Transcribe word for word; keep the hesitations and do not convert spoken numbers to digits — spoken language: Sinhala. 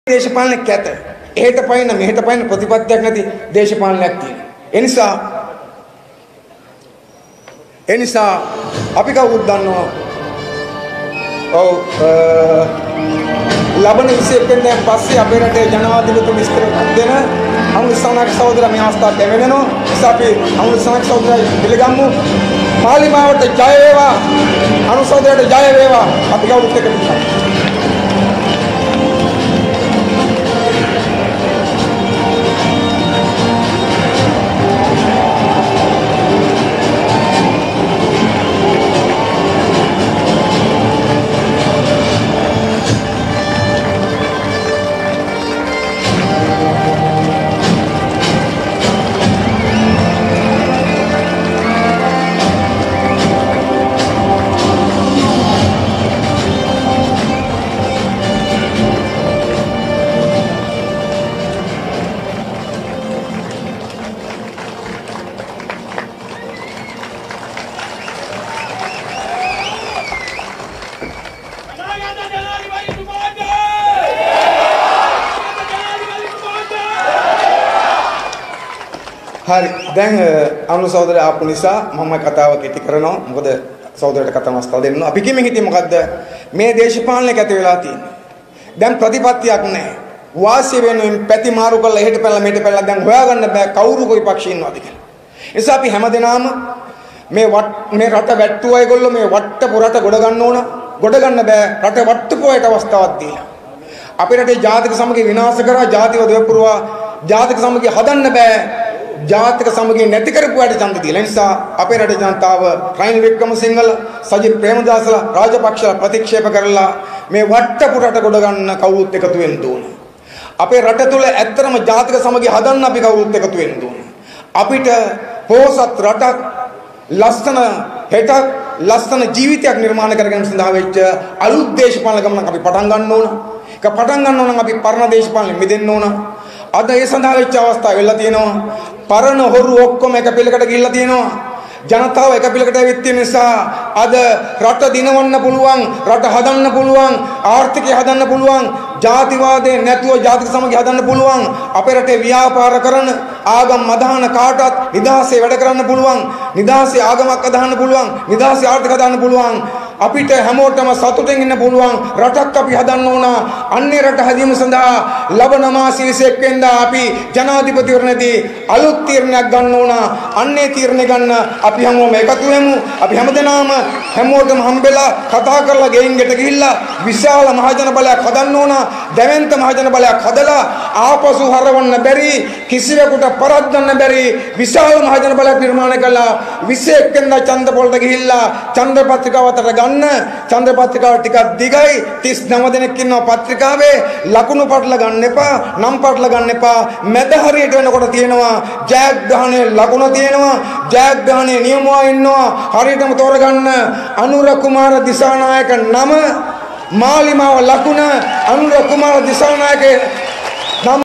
දේශපාලනයක් ඇත. එහෙට පයින් මෙහෙට පයින් ප්‍රතිපත්තියක් නැති දේශපාලනයක් තියෙනවා. ඒ නිසා ඒ නිසා අපි කවුරුත් දන්නවා ඔව් ලබන විසිඑක වෙනිදා පස්සේ අපේ රටේ ජනාධිපති විස්තර දෙන අනුසානක සහෝදරයා මේ අවස්ථාවට ලැබෙනවා. නිසා අපි අනුසානක සහෝදරයා පිළිගමු. මාලිමාවට ජය වේවා. අනුසහෝදරයට ජය වේවා. අපි කවුරුත් එක පිටපත්. හරි දැන් අනු සහෝදරය ආපු නිසා මම කතාව කෙටි කරනවා. මොකද සහෝදරයට කතා අවස්ථාව දෙන්න. අපි කිමින් හිටියේ මොකද්ද? මේ දේශපාලනයක් ඇති වෙලා තියෙන්නේ. දැන් ප්‍රතිපත්තියක් නැහැ. වාසිය වෙනුවෙන් පැති මාරු කරලා එහෙට පැනලා මෙහෙට පැනලා දැන් හොයාගන්න බෑ කවුරු කොයි පක්ෂේ ඉන්නවද කියලා. ඒ නිසා අපි හැමදෙනාම මේ මේ රට වැට්ටුවා ඒගොල්ලෝ මේ වට්ටපු රට ගොඩ ගන්න ඕන. ගොඩ ගන්න බෑ රට වට්ටපුවාට අවස්ථාවක් දීලා. අපේ රටේ ජාතික සමගිය විනාශ කරා, ජාතිව දෙවපුරවා ජාතික සමගිය හදන්න බෑ. ජාතික සමගිය නැති කරපුවාට ඡන්ද දීලා. ඒ නිසා අපේ රටේ ජනතාව රනිල් වික්‍රමසිංහල, සජිත් ප්‍රේමදාසලා, රාජපක්ෂලා ප්‍රතික්ෂේප කරලා මේ වට්ටපු රට ගොඩ ගන්න කවුරුත් එකතු වෙන්න ඕන. අපේ රට තුල ඇත්තටම ජාතික සමගිය හදන්න අපි කවුරුත් එකතු වෙන්න ඕන. අපිට පොහොසත් රටක්, ලස්සන හෙටක්, ලස්සන ජීවිතයක් නිර්මාණය කරගන්න සඳහා වෙච්ච අලුත් දේශපාලන ගමනක් අපි පටන් ගන්න ඕන. ඒක පටන් ගන්න ඕන නම් අපි පරණ දේශපාලනෙ මිදෙන්න ඕන. අද ඒ සඳහා වෙච්ච අවස්ථාව වෙලා තියෙනවා. පරණ හොරු ඔක්කොම එක පිළකට ගිහිල්ලා තියෙනවා. ජනතාව එක පිළකට ඇවිත් තියෙන නිසා අද රට දිනවන්න පුළුවන්, රට හදන්න පුළුවන්, ආර්ථිකය හදන්න පුළුවන්, ජාතිවාදේ නැතුව ජාතික සමගිය හදන්න පුළුවන්. අපේ රටේ ව්‍යාපාර කරන ආගම් අදහන කාටවත් නිදහසේ වැඩ කරන්න පුළුවන්, නිදහසේ ආගමක් අදහන්න පුළුවන්, නිදහසේ ආර්ථික හදන්න පුළුවන්. අපිට හැමෝටම සතුටින් ඉන්න පුළුවන් රටක් අපි හදන්න ඕන. අන්නේ රට හැදීම සඳහා ලබන මාස විසිඑක වෙනිදා අපි ජනාධිපතිවරණදී අලුත් තීරණයක් ගන්න ඕන. අන්නේ තීරණය ගන්න අපි හැමෝම එකතු වෙමු. අපි හැමදෙනාම හැමෝටම හම්බෙලා කතා කරලා ගෙයින් ගෙට ගිහිල්ලා විශාල මහජන බලයක් හදන්න ඕන. දැවැන්ත මහජන බලයක් හදලා ආපසු හරවන්න බැරි, කිසිවෙකුට පරද්දන්න බැරි විශාල මහජන බලයක් නිර්මාණය කළා. විසිඑක වෙනිදා ඡන්ද පොළට ගිහිල්ලා ඡන්ද පත්‍රිකාව අතට ගන්න. ඡන්ද පත්‍රිකාව ටිකක් දිගයි. තිස් නව දෙනෙක් ඉන්නවා පත්‍රිකාවේ. ලකුණු පටල ගන්න එපා, නම් පටල ගන්න එපා. මැද හරියට වෙනකොට තියෙනවා ජයග්‍රහණයේ ලකුණ තියෙනවා, ජයග්‍රහණයේ නියමුවා ඉන්නවා. හරියටම තෝරගන්න අනුර කුමාර දිසානායක නම, මාලිමාව ලකුණ, අනුර කුමාර දිසානායක